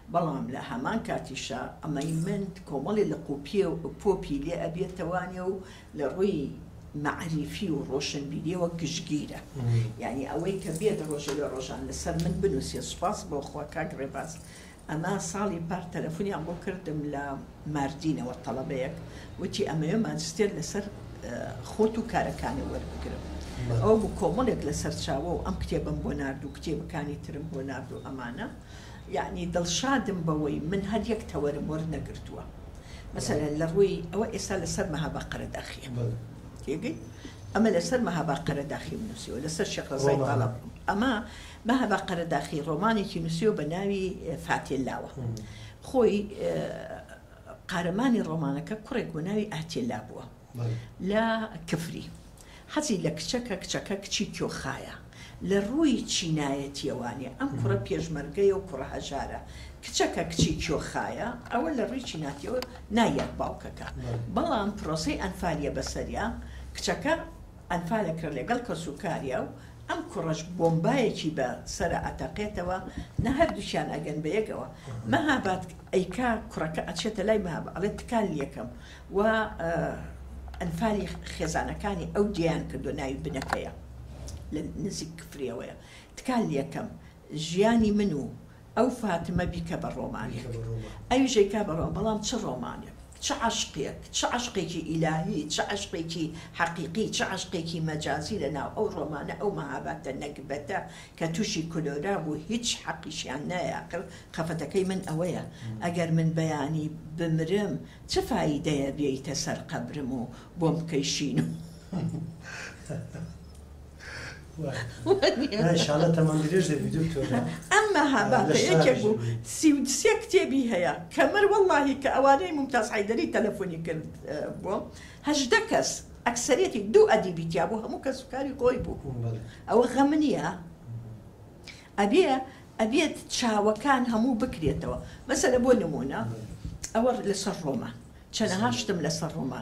بەڵام لە هەمان کاتیشا ئەمەی من کۆمەڵی لە قوپیە و پۆپی لێ ئەبێتەوانێ و لە ڕووی معریفی و ڕۆشنبیریەوە گشتگیرە یعنی ئەوەی کە بێت ڕۆژە لە ڕۆژان لەسەر من بنووسێ سوپاس بۆ خوا کاک ڕێباز ئەمە ساڵی پار تەلەفۆنیان بۆ کردم لە ماردینەوە تەڵەبەیەک وتی ئەمەوێ ماجستێر لەسەر خۆت و کارەکانی وەربگرم ئەو بوو کۆمەڵێک لەسەر چاوە و ئەم کتێبم بۆ نرد و کتێبەکانی ترم بۆ نرد و ئەمانە یعنی دڵشادم بەوەی من هەر یەک تەوەرم وەرنەگرتووە مەسەلەن لە ڕووی ئەوە ئێستا لەسەر مەهابا قەرەداخیە تێگەی ئەمە لەسەر مەهابا قەرەداخی نووسیوە لەسەر شێخ ڕەزای تاڵەب ئەمە مەهابا قەرەداخی ڕۆمانێکی نووسیوە بە ناوی فاتێلاوە خۆی قارەمانی ڕۆمانەکە کوڕێک بۆ ناوی ئاتێلا بووە لە کفری حەزی لە کچەکە کچەکە کچی کۆخایە لە ڕووی چینایەتیەوانێ ئەم کوڕە پێشمەرگەیە و کوڕە هەژارە کچەکە کچی کۆخایە ئەوە لە ڕووی چیناتیەوە نایەت باوکەکە بەڵام پرۆسەی ئەنفالیە بەسەریا کچەکە ئەنفالەکرا لەگەڵ کەسوکاریە و ئەم کوڕەش بۆمبایەکی بە سەرە ئەتەقێتەوە نە هەردووشیان ئەگەن بە یەکەوە مەهاباد ئەیکا کوڕەکە ئەچێتە لای مەهابا ئەڵێ تکال یەکەم و ئەنفالی خێزانەکانی ئەو دییان کردو ناوی بنەکەیە لە نزیک کفریەوەیە تکال یەکەم ژیانی من و ئەو فاتمە بیکە بە ڕۆمانێک ئەوی ژێکا بە ڕۆم بەڵام چ ڕۆمانێک چه عشقێک چه عشقێکی ئیلاهی چه عشقێکی حەقیقی چه عشقێکی مەجازی لە ناو ئەو ڕۆمانە ئەو مەهاباتە نەکبەتە کە تووشی کلۆرا بوو هیچ حەقیشیان نایەکرد خەفەتەکەی من ئەوەیە ئەگەر من بەیانی بمرم چه فایدەیە بێیتە سەر قەبرم و بۆم بکەیشین و ئەمە هەباتە یەکێک بوو سێ کتێبی هەیە کەمەر وەڵڵاهی کە ئەوانەی ممتاز حەیدەری تەلەفۆنی کرد بووم هەژدە کەس ئەکسەرێتی دوو ئەدیبیتیا بوو هەموو کەسوکاری خۆی بوو ئەوە غەم نییە ئەبێ ئەبێت چاوەکان هەموو بکرێتەوە مەسەلە بۆ نمونە ئەوە لەسەر ڕۆمان چەنەها شتم لەسەر ڕۆمان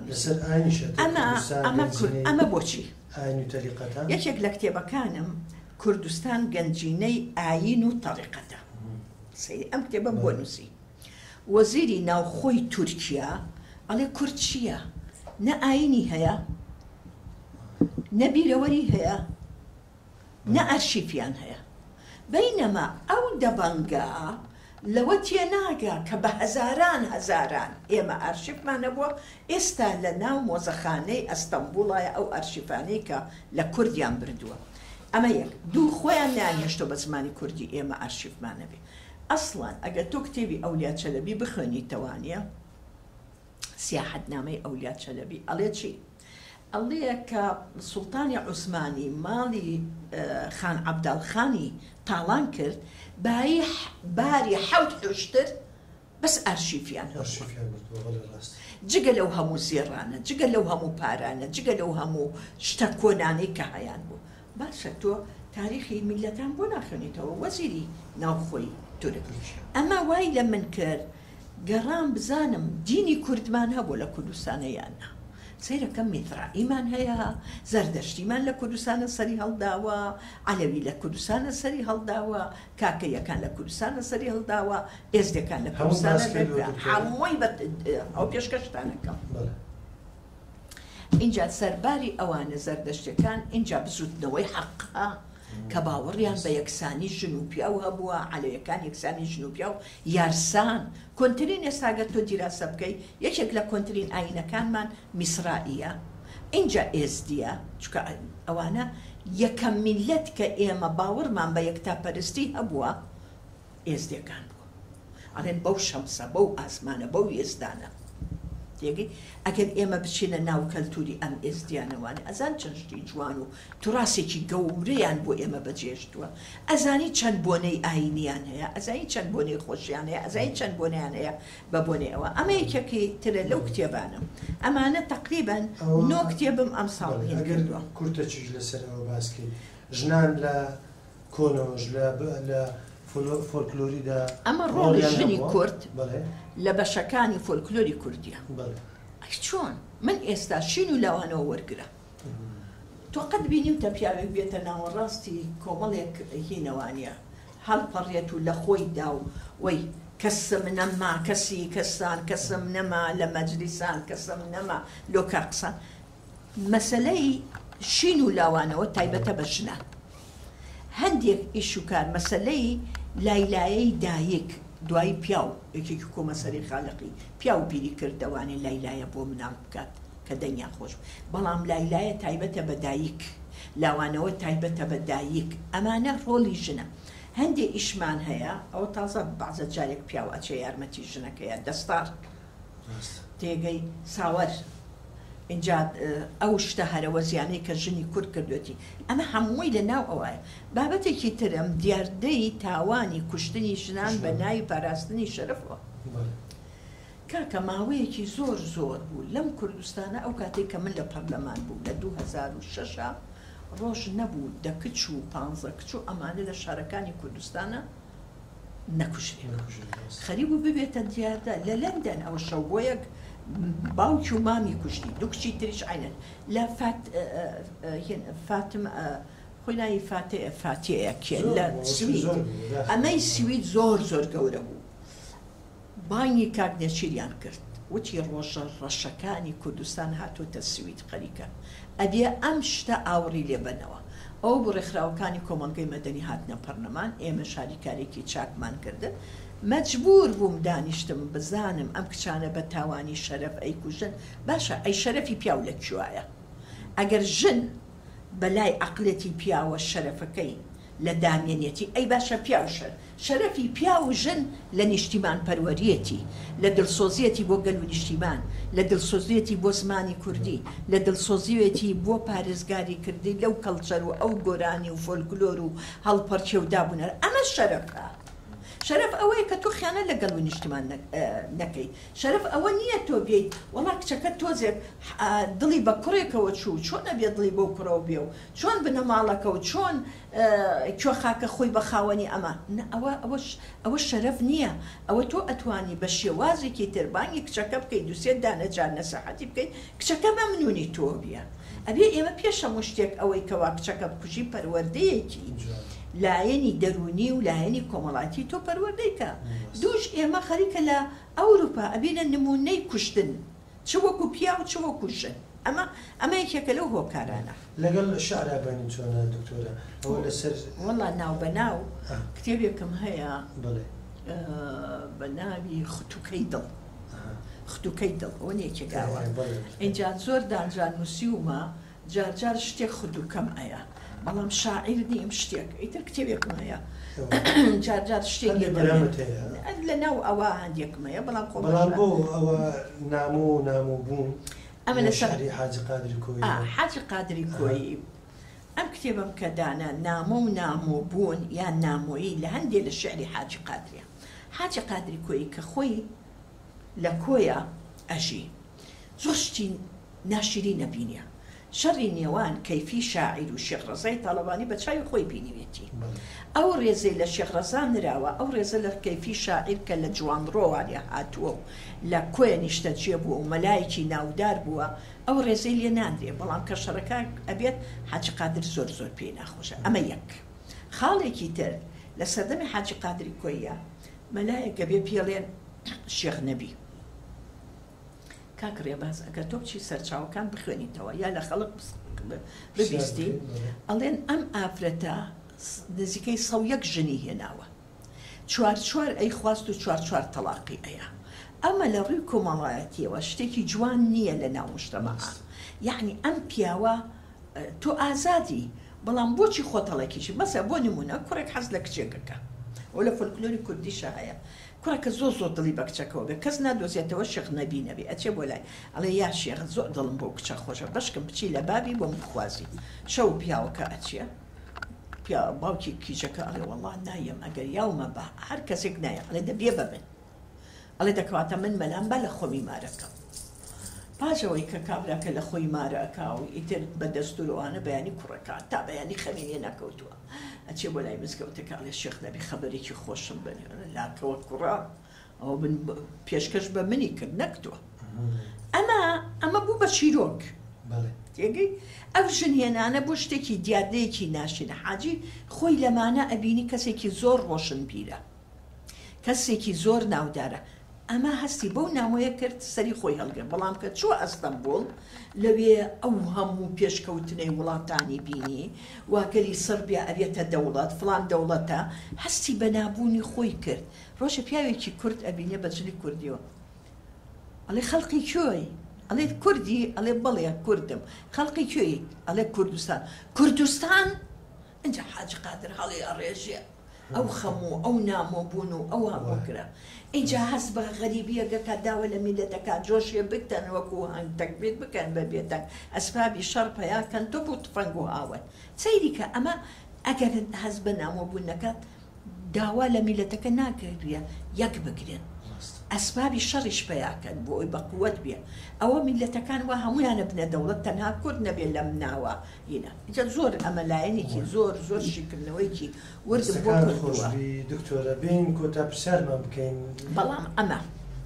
ئەمە بۆچی یەکێک لە کتێبەکانم کوردستان گەنجینەی ئاین و تەریقەتە ئەم کتێبەم بۆ نووسی وەزیری ناوخۆی تورکیا ئەڵێ کورد چییە نە ئاینی هەیە نە بیرەوەری هەیە نە ئەرشیفیان هەیە بەینەما ئەو دەبەنگا لەوە تێناگا کە بە هەزاران هەزاران ئێمە ئەرشیفمانە بووە ئێستا لە ناو مۆزەخانەی ئەستەمبوڵایە ئەو ئەرشیفانەی کە لە کوردیان بردووە ئەمە یەک دوو خۆیان نانیشتۆ بە زمانی کوردی ئێمە ئەرشیفمانە بێ ئەسڵان ئەگەر تۆ کتێبی ئەولیا چەلەبی بخوێنیتەوانە سیاحەتنامەی ئەولیا چەلەبی ئەڵێ چی ئەڵێ کە سوڵتانی عوسمانی ماڵی خان عەبداڵخانی تاڵان کرد باری باری حەوت حوشتر بەس ئەرشیفیان جگە لەو هەموو زێڕانە جگە لەو هەموو پارانە جگە لەو هەموو شتە کۆنانەی کە هەیان بوو باشە تۆ تاریخی میلەتان بۆ ناخوێنیتەوە وەزیری ناوخۆی تورک ئەمە وای لە من کرد گەڕام بزانم دینی کوردمان هەبوو لە کوردستانەیانە سەیرەکەم میترائیمان هەیە زەردەشتیمان لە کوردستانە سەری هەڵداوە عەلەوی لە کوردستانە سەری هەڵداوە کاکەیەکان لە کوردستانە سەری هەڵداوە ئێزدەکان لە کوردستانە هەمووی ئەو پێشکەشتانەکەم اینجا سەرباری ئەوانە زەردەشتەکان اینجا بزوتنەوەی حەقا کە باوەڕیان بە یەکسانی ژنوپیا و هەبووە عەلەویەکان یەکسانی ژنوپیا و یارسان کۆنترین ئێستاگە تۆ دیراسە بکەی یەکێک لە کۆنترین ئاینەکانمان میسرائیە اینجا ئێزدیە چکە ئەوانە یەکەم میلەت کە ئێمە باوەڕمان بە یەکتاپەرستی هەبووە ئێزدیەکان بووە ئەڵێن بەو شەمسە بەو ئاسمانە بەو ئێزدانە تێگەی ئەگەر ئێمە بچینە ناو کەلتوری ئەم ئێزدیانەوانە ئەزان چەند شتی جوان و توراسێکی گەورەیان بۆ ئێمە بەجێشتووە ئەزانی چەند بۆنەی ئاینیان هەیە ئەزانی چەند بۆنەی خۆشیان هەیە ئەزانی چەند بۆنیان هەیە بە بۆنەی ئەوە ئەمە یەکێکی ترە لەو کتێبانم ئەمانە تەقریبەن نۆ کتێبم ئەم ساڵ هێن کردووە کورتە چیش لەسەرەوە باسکەی ژنان لە کۆنۆژ لە فۆلکلۆریدا ئەمە ڕۆڵی ژنی کورد لە بەشەکانی فۆلکلۆری کوردیە چۆن من ئێستا شین و لاوانەوە وەرگرە تۆ قەت بینیوتە پیاوێک بێتە ناوەڕاستی کۆمەڵێک هینەوانیە هەڵپەڕێت و لە خۆی دا و وەی کەسم نەما کەسی کەسان کەسم نەما لە مەجلیسان کەسم نەما لۆکا قسان مەسەلەی شین و لاوانەوە تایبەتە بە ژنان هەندێک ئیش و کار مەسەلەی لایلایەی دایک دوای پیاو یەکێکی کۆمەسەری خاڵقی پیاو بیری کردەوانی لایلایە بۆ مناڵ بکات کە دەنیا خۆش بەڵام لایلایە تایبەتە بە دایک لاوانەوە تایبەتە بە دایک ئەمانە ڕۆڵی ژنە هەندێک ئیشمان هەیە ئەوە تازە بەعزە جارێک پیاو ئەچێ یارمەتی ژنەکەیە دەستار تێگەی ساوەر اینجا ئەو شتە هەرەوە زیانەی کە ژنی کورد کردوێتی ئەمە هەمووی لە ناو ئەوەیە بابەتێکی ترم دیاردەی تاوانی کوشتنی ژنان بە ناوی پاراستنی شەرەفەوە کاکە ماوەیەکی زۆر زۆر بوو لەم کوردستانە ئەو کاتێک کە من لە پەرلەمان بوو لە دوو هەزار و شەشە ڕۆژ نەبوو دە کچ و پانزە کچ و ئەمانە لە شارەکانی کوردستانە نەکوژرێن خەریب و ببێتە دیاردە لە لەندەن ئەوە شەو بۆ یەک باوکی و مامی کوشتی دوو کچی تریش عینەن لە فاتم خۆی ناوی فاتەیە کێ لە سوید ئەمەی سوید زۆر زۆر گەورە بوو بانگی کاک نێچیریان کرد وتی ڕۆژە ڕەشەکانی کوردستان هاتوۆتە سوید خەریکە ئەبێ ئەم شتە ئاوڕی لێبنەوە ئەو بۆ ڕێکخراوەکانی کۆمەلگەی مەدەنی هاتنە پەرلەمان ئێمە شاریکارێکی چاکمان کردن مەجبور بووم دانیشتم بزانم ئەم کچانە بە تاوانی شەرەف ئەیکوژن باشە ئەی شەرەفی پیاو لە کوایە ئەگەر ژن بەلای عەقلەتی پیاوە شەرەفەکەی لە دامێنێتی ئەی باشە پیاو شەر شەرەفی پیا و ژن لە نیشتیمان پەروەریەتی لە دڵسۆزیەتی بۆ گەل و نیشتیمان لە دڵسۆزیەتی بۆ زمانی کوردی لە دڵسۆزیەتی بۆ پارێزگاری کردی لەو کەڵچەر و ئەو گۆرانی و فۆلکلۆر و هەڵپەرچێ و دابوونەر ئەمە شەرەفە شەرەف ئەوەیە کە تۆ خیانە لەگەڵ و نیشتیمان نەکەی شەرەف ئەوە نییە تۆ بێیت وەڵا کچەکە تۆزێک دڵی بە کوڕێکەوە چوو چۆن نەبێت دڵی بۆ کوڕەوە بێ و چۆن بنە ماڵەکە و چۆن کوێ خاکە خۆی بە خاوەنی ئەمە ئەوە شەرەف نییە ئەوە تۆ ئەتوانی بە شێوازێکی تربانی کچەکە بکەیت دووسێت دانەجار نەسەحەتی بکەیت کچەکە مەمنونی تۆ بیە ئەبێ ئێمە پێش هەموو شتێک ئەوەی کەوا کچەکە بکوژی پەروەردەیەکی لایەنی دەرونی و لایەنی کۆمەڵاتی تۆ پەروەردەیکە دووش ئێمە خەریکە لە ئەوروپا ئەبینە نمونەی کوشتن چ وەکو پیا و چ وەکو ژن ئەمە ئەمە یەکێکە لەو هۆکارانە لەگەڵ شعرا بەنین چۆنە دکتۆرە ئەوە لەسەر وەڵا ناو بەناو کتێبێکم هەیە بڵێ بە ناوی خوتوکەی دڵ خوتوکەی دڵ ئەوە نێکێکاوە ئینجا زۆر دانجان نووسیومە جارجار شتێک خودوکەم ئەیە بەڵام شاعیر نیم شتێک ئیتر کتێبێکم هەیە جارجار شتێکی لە ناو ئەوە هەندێکم هەیە بەڵام خۆ بەڵام بۆ ئەوە نامۆ و نامۆ بوون ئەمە لەسەر حاجی قادری کۆیی حاجی قادری کۆیی ئەم کتێبم کە دانا نامۆ و نامۆ بوون یان نامۆیی لە هەندێک لە شعری حاجی قادریە حاجی قادری کۆیی کە خۆی لە کۆیە ئەژی زۆر شتی ناشری نەبینە شەڕی نێوان کەیفی شاعیر و شێخ ڕەزای تاڵەبانی بە چاوی خۆی بینیوێتی ئەو ڕێزەی لە شێخ ڕەزان نراوە ئەو ڕێزە لە کەیفی شاعیر کە لە جوانڕۆوانە هاتووە و لە کۆیە نیشتەجێ بووە و مەلایەکی ناودار بووە ئەو ڕێزەی لێ ناندرێ بەڵام کە شەڕەکە ئەبێت حاجی قادر زۆر زۆر پێی ناخۆشە ئەمە یەک خاڵێکی تر لە سەردەمی حاجی قادری کۆیە مەلایەکە بێ پێڵێن شێخ نەبی کاک ڕێباز ئەگەر تۆ بچی سەرچاوەکان بخوێنیتەوە یا لە خەڵک ببیستی ئەڵێن ئەم ئافرەتە نزیکەی سەو یەک ژنی هێناوە چوار چوار ئەی خواست و چوار چوار تەلاقی ئەیە ئەمە لە ڕووی کۆمەڵایەتیەوە شتێکی جوان نییە لە ناو مجتەمەعە یعنی ئەم پیاوە تۆ ئازادی بەڵام بۆچی خۆتەڵێکیشی مەسە بۆ نمونە کوڕێک حەز لە کچێکەکە ئەو لە فۆلکلۆری کوردیشە هەیە کوڕەکە زۆر زۆر دڵی بە کچەکەەوە بێ کەس نادۆزێتەوە شێخ نەبی نەبێ ئەچێ بۆ لای ئەڵێ یا شێخ زۆر دڵم بۆ کچە خۆشە بەشکم بچی لە بابی بۆ بخوازی شەو پیاوەکە ئەچێ پیا باوکی کیژەکە ئەڵێ وەڵا نایم ئەگەر یاومە بە هەر کەسێک نایە ئەڵێ دەبێ بە من ئەڵێ دەکەواتە من مەلام بە لە خۆمی مارەکەم پاشەوەی کە کابراکە لە خۆی مارەکە و ئیتر بە دەستورەوانە بەیانی کوڕەکە تا بەیانی خەمینێ نەکەوتووە ئەچێ بۆ لای مزگەوتەکە ئەڵێ شێخ نەبی خەبەرێکی خۆشم بنێ لاکەوە کوڕا ئەوە پێشکەش بە منی کرد نەکتووە ئەمە ئەمە بوو بە چیرۆک تێگەی ئەو ژنهێنانە بۆ شتێکی دیاردەیەکی ناشینە حاجی خۆی لەمانە ئەبینی کەسێکی زۆر ڕۆشن بیرە کەسێکی زۆر ناودارە ئەمە هەستی بەو نامۆیە کرد سەری خۆی هەڵگە بەڵام کە چوە ئەستەمبول لەوێ ئەو هەموو پێشکەوتنەی وڵاتانی بینی واگەری سربیا ئەبێتە دەوڵەت فلان دەوڵەتە هەستی بە نابوونی خۆی کرد ڕۆژە پیاوێکی کورد ئەبینێ بەجلی کوردیەوە ئەڵێ خەڵقی کوێی ئەڵێ کوردی ئەڵێ بەڵێ کوردم خەڵقی کوێی ئەڵێ کوردستان کوردستان ئەنجا حاج قادر هەڵێ ئەڕێژێ ئەو خەموو ئەو نامۆ بوون و ئەو هەمووکرا اینجا هەست بە غەریبیەکە داوە لە میلەتەکە جۆشێ بکتەن وەکو هەنگ تەکبیر بکەن بە بێتەن ئەسبابی شەڕ پەیاکەن تۆ بوو تفەنگ و ئاوەن سەیریکە ئەمە ئەگەر هەست بە نامۆ بوون نەکات داوا لە میلەتەکە ناکردویە یەک بگرن ئەسبابی شەڕیش پەیاکەن بۆ ئەوی بەقووەت بێ ئەوە میلەتەکان وا هەمویانە بنە دەوڵەت تەنها کورد نەبێت لەم ناوە هینە اینجا زۆر ئەمەلایەنێکی زۆر زۆر شیکردنەوەیکی وردم بۆ کردووە دکتۆرە بین کۆتا پرسیارمان بکەین بەڵام ئەمە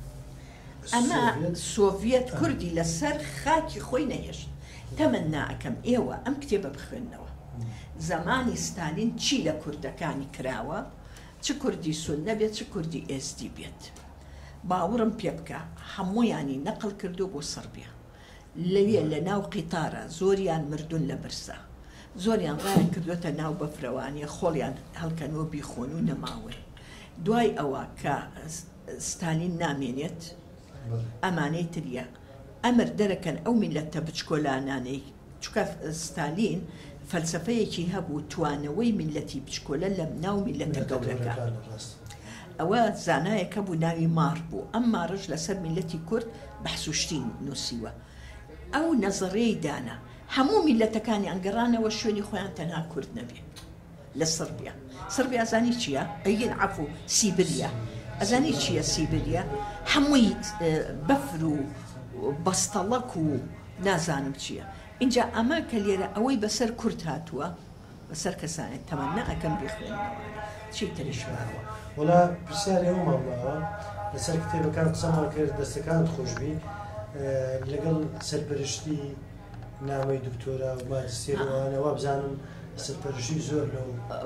ئەمە سۆڤێت کوردی لەسەر خاکی خۆی نەهێشت تەمەنا ئەەکەم ئێوە ئەم کتێبە بخوێندنەوە زمانی ستالین چی لە کوردەکانی کراوە چ کوردی سونە بێت چ کوردی ئێستی بێت باوەڕم پێ بکە هەموویانی نەقل کردو بۆ سربیا لەوێ لە ناو قیتارە زۆریان مردون لە برسا زۆریان ڕایان کردوێتە ناو بەفرەوانیە خۆڵیان هەڵکەنەوە بیخۆن و نەماون دوای ئەوە کە ستالین نامێنێت ئەمانەی تریە ئەمر دەرەکەن ئەو میلەتە بچکۆلانانەی چکە ستالین فەلسفەیەکی هەبوو توانەوەی میلەتی بچکۆلە لە ناو میلەتە گەورەکە ئەوە زانایەکە بوو ناوی مار بوو ئەم مارش لەسەر میلەتی کورد بەحسوشتین نووسیوە ئەو نەزەڕێی دانا هەموو میلەتەکانی ئەنگەڕانەوە شوێنی خۆیان تەنها کورد نەبێت لە سربیا سربیا ئەزانی چییە؟ ئەیگەن عەفو سیبریا ئەزانی چییە سیبریا؟ هەمووی بەفر و بەستەڵەک و نازانم چییە اینجا ئەمە کە لێرە ئەوەی بەسەر کورد هاتووە بەسەر کەسانێت تەمەنا ئەەکەم بخوێنەوە چی تریش ماوە وڵا پرسیاری ئەومان ماوە لەسەر کتێبەکان قسەمان کرد دەستەکانت خۆشببی لەگەڵ سەرپەرشتی نامەی دکتۆرە و ماجستێرەوانەوە بزانم سەرپەرشتی زۆر لەو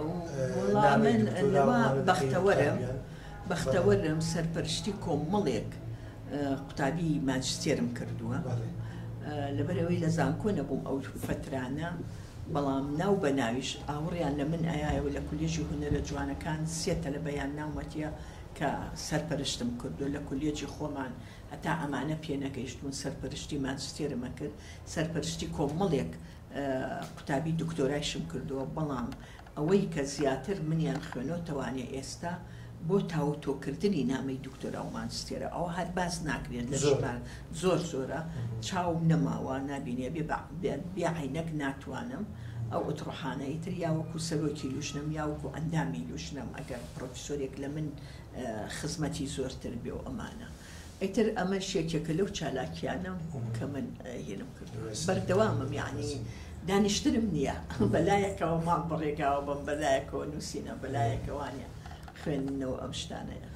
بەختەوەرم بەختەوەرم سەرپەرشتی کۆمەڵێک قوتابی ماجستێرم کردووە لەبەرەوەی لە زانکۆ نەبووم ئەو فترانە بەڵام ناو بە ناویش ئاوڕیان لە من ئایایەوە لە کولیێژی هونەرە جوانەکان سێتە لە بەیان ناومەتیە کە سەرپەرشتم کردو لە کولیێجی خۆمان هەتا ئەمانە پێ نەگەیشتون سەرپەرشتی ماجستێرمە کرد سەرپەرشتی کۆمەڵێک قوتابی دکتۆرایشم کردووە بەڵام ئەوەی کە زیاتر منیان خوێنەوە توانێ ئێستا بۆ تاوتۆکردنی نامەی دکتۆرا و ماجستێرە ئەوە هەر باس ناکرێت لە ژمار زۆر زۆرە چاوم نەماوە نبینێ بێعینەک ناتوانم ئەو ئوتڕۆحانەی تر یاوەکو سەرۆکی لوشنم یاوەکو ئەندامی لوشنم ئەگەر پرۆفیسۆرێک لە من خزمەتی زۆرتر بێ و ئەمانە ئەیتر ئەمە شێکێکە لەو چالاکیانە کە من هێنم کردو بەردەوامم یعنی دانیشترم نییە بەلایەکەوە ماڵ بەڕێگاوە بم بەلایەکەوە نووسینە بەلایەکەوانە خوێندنەوە ئەم شتانەیە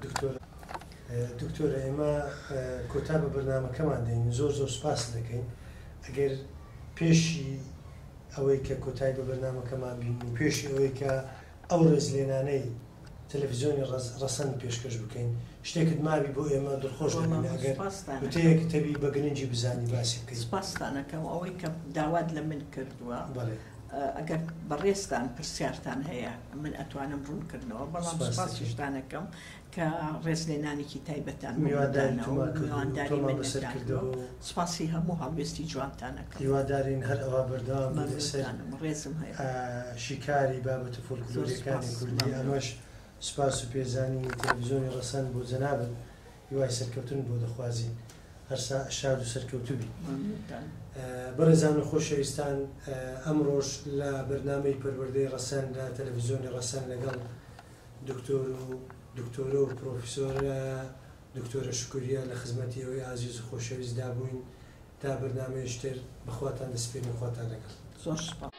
دکتۆرە ئێمە کۆتا بە بەرنامەکەمان دەین زۆر زۆر سپاس دەکەین ئەگەر پێشی ئەوەی کە کۆتای بە بەرنامەکەمان بین و پێشی ئەوەی کە ئەو ڕێزلێنانەی تەلەڤیزیۆنی ڕەسەن پێشکەش بکەین شتێکت ماوی بۆ ئێمە دڵخۆش دەبین ئەگەر وتەیەک تەبی بە گرنگی بزانی باسی بکەین سپاستانەکەم ئەوەی کە داوات لە من کردووە ئەگەر بەڕێستان پرسیارتان هەیە من ئەتوانم ڕوونکردنەوە بەڵام سپاسیشتانەکەم کە ڕێزلێنانێکی تایبەتان میوانداری من سپاسی هەموو هەڵوێستی جوانتانەکەم هیوادارین هەر ئەوە بەردەوام ڕێزم هەیە شیکاری بابەتە فۆلکلۆریەکانی کوردی ئەمەش سپاس و پێزانی تەلەڤیزیۆنی ڕەسەن بۆ جەنابن هیوای سەرکەوتن بۆ دەخوازین هەرسا شاد و سەرکەوتوبی بەڕێزان و خۆشەویستان ئەمڕۆژ لە بەرنامەی پەروەردەی ڕەسەن لە تەلەڤیزیۆنی ڕەسەن لەگەڵ دکتۆر و دکتۆرە و پرۆفیسۆرە دکتۆرە شکوریە لە خزمەتی ئەوەی ئازیز و خۆشەویستدا بووین تا بەرنامەیەشتر بەخواتان دەسپێن و خواتان لەگەڵ زۆر سپاس.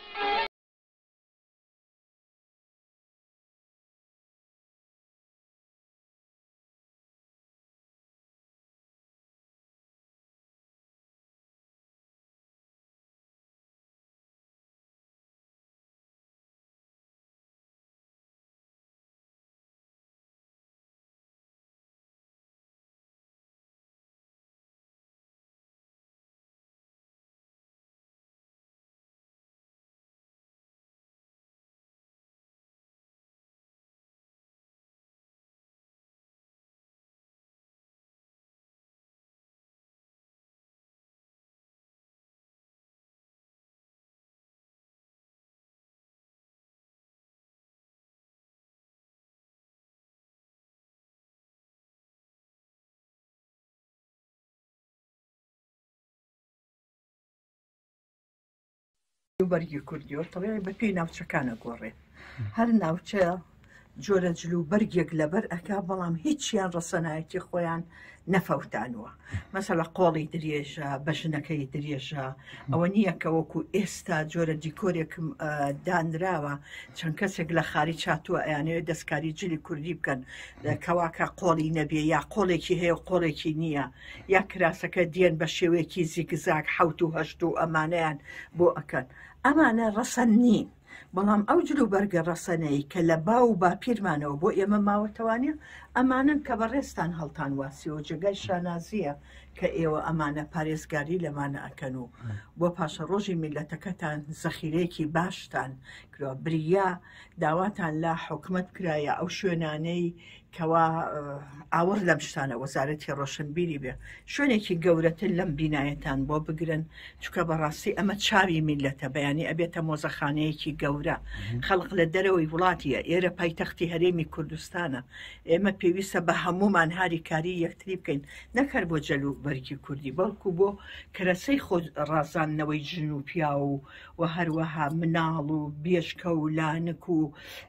بەرگی کوردیەوە تەڵێ بە پێی ناوچەکانە گۆڕێ هەر ناوچە جۆرە جلو بەرگێک لەبەر ئەکا بەڵام هیچیان ڕەسەنایەتی خۆیان نەفەوتانوە مەسەڵە قۆڵی درێژە بەژنەکەی درێژە ئەوە نییە کە وەکو ئێستا جۆرە دیکۆرێکم دانراوە چەند کەسێک لە خاری چاتووە ئەیانەوێت دەستکاری جلی کوردی بکەن کەواکە قۆڵی نەبێ یا قۆڵێکی هەیە قۆڵێکی نییە یا کراسەکە دێن بە شێوەیەکی زیگزاک حەوت و هەشت و ئەمانەیان بۆ ئەکەن ئەمانە ڕەسەن نین بەڵام ئەو جلو بەرگە ڕەسەنەی کە لە باو و باپیرمانەوە بۆ ئێمە ماوەتەوانە ئەمانن کە بەڕێستان هەڵتان واسیەوە جگای شانازیە کە ئێوە ئەمانە پارێزگاری لەمانە ئەکەن و بۆ پاشە ڕۆژی میلەتەکەتان زەخیرەیەکی باشتان کرۆ بریا داواتان لا حکومت کرایە ئەو شوێنانەی کەوا ئاور لەم شتانە وەزارەتی ڕۆشنبیری بێ شوێنێکی گەورەتر لەم بینایەتان بۆ بگرن چکە بەڕاستی ئەمە چاوی میلەتە بەیانی ئەبێتە مۆزەخانەیەکی گەورە خەڵق لە دەرەوەی وڵاتیە ئێرە پایتەختی هەرێمی کوردستانە ئێمە پێویستە بە هەمومان هاری کاری یەکتری بکەین نەکەر بۆ جەلو بەرگی کوردی بەڵکو بۆ کەرەسەی خۆ ڕازاندنەوەی ژن و پیا و و هەروەها مناڵ و بێشکە و لانک و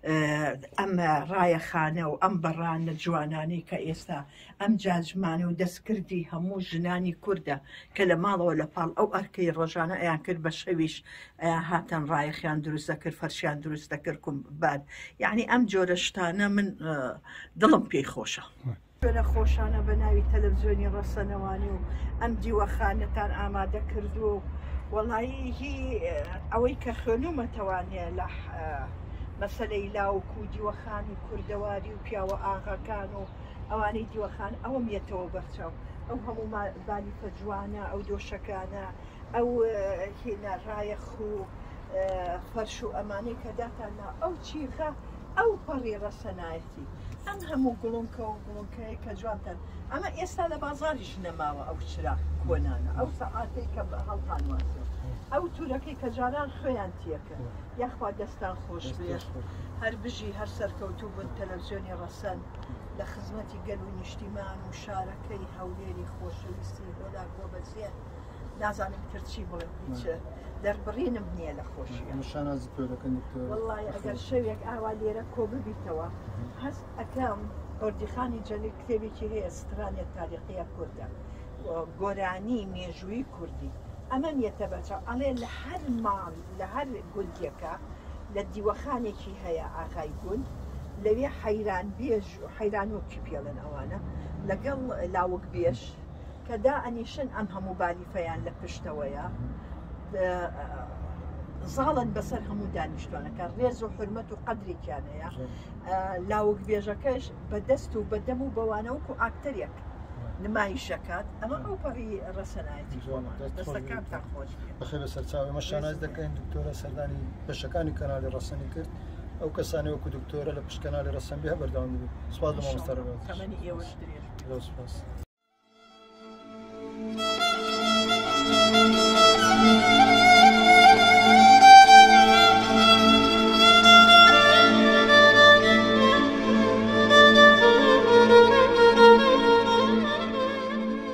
ئەمە ڕایەخانە و ئەم بەڕانە جوانانی کە ئێستا ئەم جاجمانە و دەستکردی هەموو ژنانی کووردە کە لە ماڵەوە لە پاڵ ئەو ئەرکەی ڕۆژانە ئەیان کرد بە شەویش هاتەن ڕایەخیان دروست دەکرد فەرشیان دروست دەکرد کوم بعد یعنی ئەم جۆرە شتانە من دڵم پێی خۆشە شوێنە خۆشانە بە ناوی تەلەڤیزیۆنی ڕەسەنەوانی و ئەم دیوەخانەتان ئامادە کردو و وەڵایی هی ئەوەی کە خوێنومەتەوانێ لە مەسەلەی لاوک و دیوەخانی کوردەواری و پیاوە ئاغاکان و ئەوانەی دیوەخان ئەوم یێتەوە بەرچاو ئەو هەموو بالیفە جوانە ئەو دۆشەکانە ئەو هێنا ڕایەخ و فەرش و ئەمانەی کە داتاننا ئەو چیخە ئەو پەڕی ڕەسەنایەتی ئەم هەموو گوڵنکە و گوڵنکەیە کە جوانتان ئەمە ئێستا لە بازاریش نەماوە ئەو چرا کۆنانە ئەو سەعاتەی کە هەڵتان واسێ ئەو تورەکەی کە جاران خوێیان تێکە یاخوا دەستان خۆش بێت هەر بژی هەر سەرکەوتوو بن تەلەڤیزیۆنی ڕەسەن لە خزمەتی گەل و نیشتیمان و شارەکەی هەولێری خۆشەویستی بۆدا گۆبەزیێ نازانم تر چی بڵێ هیچ دەربڕینم نییە لە خۆشیە وەڵڵای ئەگەر شەوێک ئاوا لێرە کۆ ببیتەوە هەست ئەەکەم ئۆردیخانی جەلی کتێبێکی هەیە سترانێت تاریخیە کووردە گۆرانی مێژووی کوردی ئەمە نیەتە بەچە ئەڵێ لە هەر ماڵ لە هەر گوندێکە لە دیوەخانێکی هەیە ئاغای گوند لەوێ حەیران بێژ و حەیران وەکی پێڵێن ئەوانە لەگەڵ لاوەک بێش کە دا ئەنیشن ئەم هەموو بالیفەیان لە پشتەوەیە زاڵن بەسەر هەموو دانیشتوانەکە ڕێز و حرمەت و قەدرێکیانەیە لاوەک بێژەکەش بەدەست و بەدەم و بەوانەوەک و ئاکتەرێک نمایشەکات ئەمە ئەو پەڕی ڕەسەنایەتی دەستەکانتان خۆش بەخێ بە سەرچاوی ئێمە شاناز دەکەین دکتۆرە سەردانی بەشەکانی کەناڵی ڕەسەنی کرد ئەو کەسانی وەکو دکتۆرە لە پشت کەناڵی ڕەسەن بێ بەردەوام بێت سوپاس لە مامۆستا ڕێگات تەمەنی ئێوەش درێژ سپاس